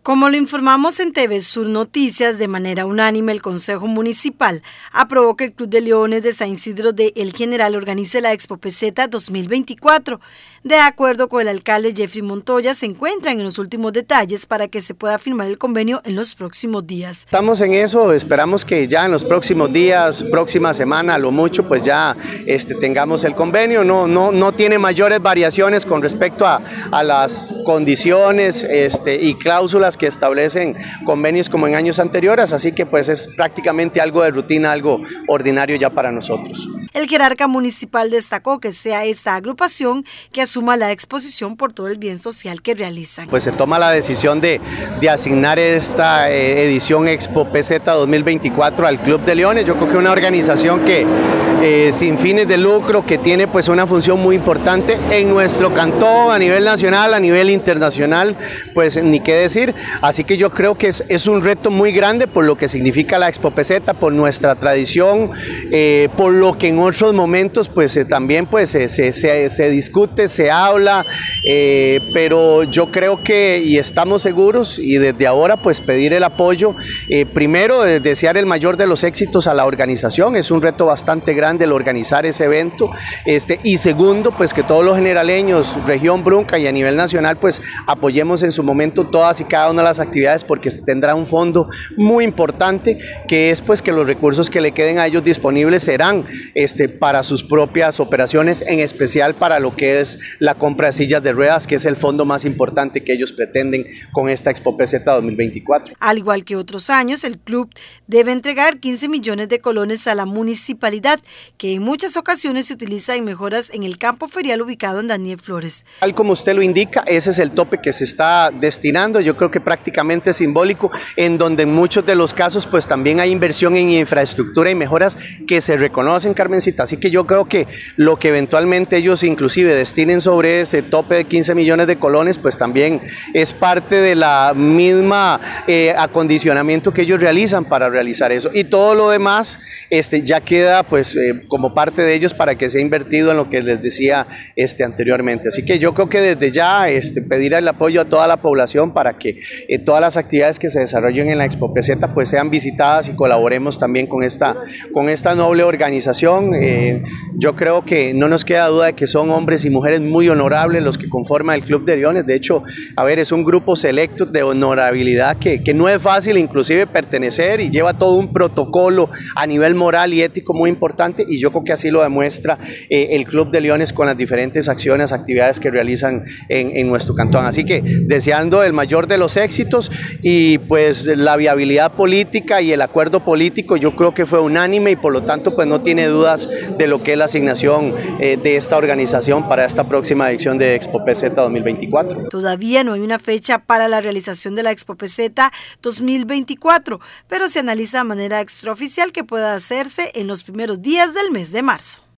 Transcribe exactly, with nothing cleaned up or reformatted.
Como lo informamos en T V Sur Noticias, de manera unánime el Consejo Municipal aprobó que el Club de Leones de San Isidro de El General organice la Expo Peseta dos mil veinticuatro. De acuerdo con el alcalde Jeffrey Montoya, se encuentran en los últimos detalles para que se pueda firmar el convenio en los próximos días. Estamos en eso, esperamos que ya en los próximos días, próxima semana, a lo mucho, pues ya este, tengamos el convenio. No, no, no tiene mayores variaciones con respecto a, a las condiciones este, y cláusulas que establecen convenios como en años anteriores, así que pues es prácticamente algo de rutina, algo ordinario ya para nosotros. El jerarca municipal destacó que sea esta agrupación que asuma la exposición por todo el bien social que realizan. Pues se toma la decisión de, de asignar esta eh, edición Expo Peseta dos mil veinticuatro al Club de Leones. Yo creo que es una organización que eh, sin fines de lucro, que tiene pues una función muy importante en nuestro cantón, a nivel nacional, a nivel internacional, pues ni qué decir. Así que yo creo que es, es un reto muy grande por lo que significa la Expo Peseta, por nuestra tradición, eh, por lo que en otros momentos pues eh, también pues se, se, se, se discute, se habla, eh, pero yo creo que y estamos seguros y desde ahora pues pedir el apoyo, eh, primero eh, desear el mayor de los éxitos a la organización. Es un reto bastante grande el organizar ese evento, este, y segundo pues que todos los generaleños, región Brunca y a nivel nacional pues apoyemos en su momento todas y cada una de las actividades, porque se tendrá un fondo muy importante que es pues que los recursos que le queden a ellos disponibles serán este, para sus propias operaciones, en especial para lo que es la compra de sillas de ruedas, que es el fondo más importante que ellos pretenden con esta Expo Peseta dos mil veinticuatro. Al igual que otros años, el club debe entregar quince millones de colones a la municipalidad, que en muchas ocasiones se utiliza en mejoras en el campo ferial ubicado en Daniel Flores. Tal como usted lo indica, ese es el tope que se está destinando. Yo creo que prácticamente simbólico, en donde en muchos de los casos pues también hay inversión en infraestructura y mejoras que se reconocen, Carmencita. Así que yo creo que lo que eventualmente ellos inclusive destinen sobre ese tope de quince millones de colones pues también es parte de la misma eh, acondicionamiento que ellos realizan para realizar eso, y todo lo demás este, ya queda pues eh, como parte de ellos para que sea invertido en lo que les decía este, anteriormente. Así que yo creo que desde ya este, pedir el apoyo a toda la población para que eh, todas las actividades que se desarrollen en la Expo Peseta pues sean visitadas y colaboremos también con esta, con esta noble organización. Eh, yo creo que no nos queda duda de que son hombres y mujeres muy honorables los que conforman el Club de Leones. De hecho, a ver, es un grupo selecto de honorabilidad que, que no es fácil inclusive pertenecer, y lleva todo un protocolo a nivel moral y ético muy importante, y yo creo que así lo demuestra eh, el Club de Leones con las diferentes acciones, actividades que realizan en, en nuestro cantón. Así que deseando el mayor de los éxitos, y pues la viabilidad política y el acuerdo político yo creo que fue unánime, y por lo tanto pues no tiene dudas de lo que es la asignación eh, de esta organización para esta próxima edición de Expo Peseta dos mil veinticuatro. Todavía no hay una fecha para la realización de la Expo Peseta dos mil veinticuatro, pero se analiza de manera extraoficial que pueda hacerse en los primeros días del mes de marzo.